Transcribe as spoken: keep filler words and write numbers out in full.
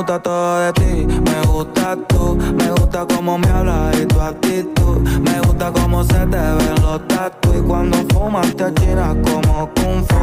gusta todo de ti, me gusta tú, me gusta cómo me hablas y tu actitud, me gusta cómo se te ven los tatu y cuando fumas te achinas como Kung Fu.